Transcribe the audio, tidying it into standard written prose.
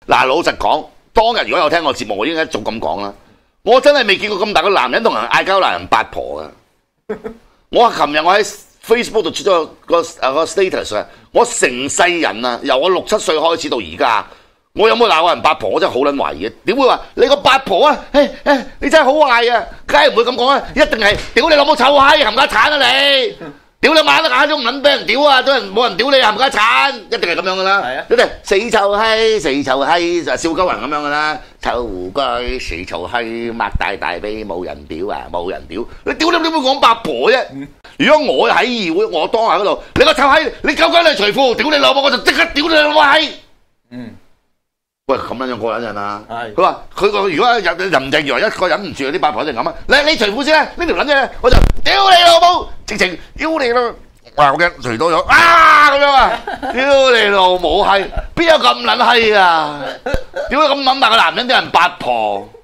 嗱，老實講，當日如果有聽我節目，我應該一早咁講啦。我真係未見過咁大個男人同人嗌交鬧人八婆㗎。我琴日我喺 Facebook 度出咗個 status 啊，我成世人啊，由我6、7歲開始到而家，我有冇鬧過人八婆？我真係好撚懷疑嘅。點會話你個八婆啊？你真係好壞啊！梗係唔會咁講啊，一定係屌你老母臭閪冚家鏟啊你！屌你晚黑都唔撚俾人屌啊！都冇人屌你冚家鏟，一定係咁樣噶啦。係啊，一定死臭閪，死臭閪就笑鳩人咁樣噶啦。臭雞死臭閪，擘大大髀冇人屌啊！冇人屌，你屌你點會講八婆啫？如果我喺議會，我當下嗰度，你個臭閪，你夠鬼你除褲，屌你老母，我就即刻屌你老母閪！喂，咁樣過癮啊！佢話佢個如果任鄭月娥一個忍唔住，啲八婆一定咁啊！你除褲先啦，呢條撚嘢我就屌你老母，直情屌你咯！哇！我驚除到咗啊咁樣啊！屌你老母閪，邊有咁撚閪啊？屌你咁撚大個男人啲人八婆？